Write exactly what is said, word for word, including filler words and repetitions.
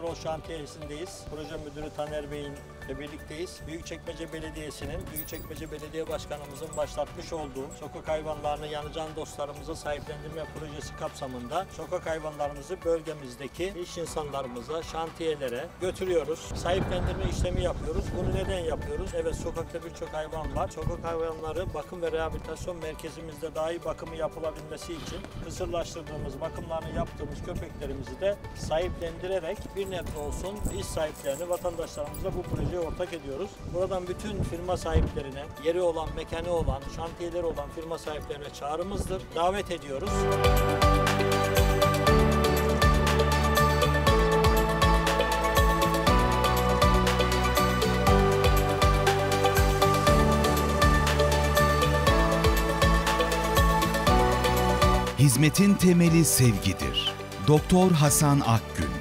Yol Şantiyesindeyiz. Proje Müdürü Taner Bey'in ile birlikteyiz. Büyükçekmece Belediyesi'nin, Büyükçekmece Belediye Başkanımızın başlatmış olduğu sokak hayvanlarını yanıcan dostlarımıza sahiplendirme projesi kapsamında sokak hayvanlarımızı bölgemizdeki iş insanlarımıza, şantiyelere götürüyoruz. Sahiplendirme işlemi yapıyoruz. Bunu neden yapıyoruz? Evet, sokakta birçok hayvan var. Sokak hayvanları bakım ve rehabilitasyon merkezimizde daha iyi bakımı yapılabilmesi için kısırlaştırdığımız, bakımlarını yaptığımız köpeklerimizi de sahiplendirerek bir nebze olsun iş sahiplerini, vatandaşlarımızla bu projeye ortak ediyoruz. Buradan bütün firma sahiplerine, yeri olan, mekanı olan, şantiyeleri olan firma sahiplerine çağrımızdır. Davet ediyoruz. Hizmetin temeli sevgidir. Doktor Hasan Akgün